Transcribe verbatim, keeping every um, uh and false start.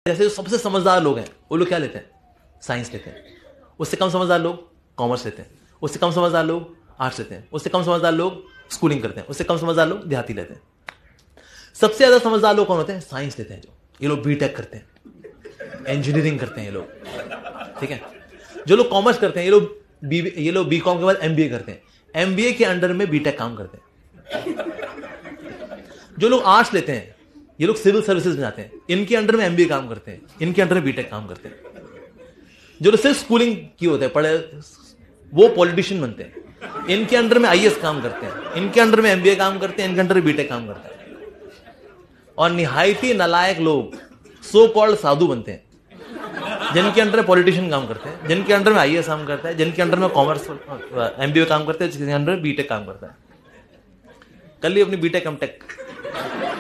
जैसे जो सबसे समझदार लोग हैं वो लोग क्या लेते हैं? साइंस लेते हैं। उससे कम समझदार लोग कॉमर्स लेते हैं। उससे कम समझदार लोग आर्ट्स लेते हैं। उससे कम समझदार लोग स्कूलिंग करते हैं। उससे कम समझदार लोग देहाती लेते हैं। सबसे ज्यादा समझदार लोग कौन होते हैं? साइंस लेते हैं। जो ये लोग बीटेक करते हैं, इंजीनियरिंग करते हैं ये लोग, ठीक है। जो लोग कॉमर्स करते हैं ये लोग बी ये लोग बी कॉम के बाद एमबीए करते हैं। एमबीए के अंडर में बीटेक काम करते हैं। जो लोग आर्ट्स लेते हैं ये लोग सिविल सर्विसेज में जाते हैं, इनके अंडर में एमबीए काम करते हैं, इनके अंडर में बीटेक काम करते हैं। जो लोग सिर्फ स्कूलिंग की होते हैं, पढ़े, वो पॉलिटिशियन बनते हैं, इनके अंडर में आईएएस काम करते हैं, इनके अंडर में एमबीए काम करते हैं, इनके अंडर में बीटेक काम करते हैं। और निहायती नालायक लोग सो कॉल्ड साधु बनते हैं, जिनके अंडर में पॉलिटिशियन काम करते हैं, जिनके अंडर में आईएएस काम करता है, जिनके अंडर में कॉमर्स एमबीए काम करते हैं, जिनके अंडर में बीटेक काम करता है। कर ली अपनी बीटेक एमटेक।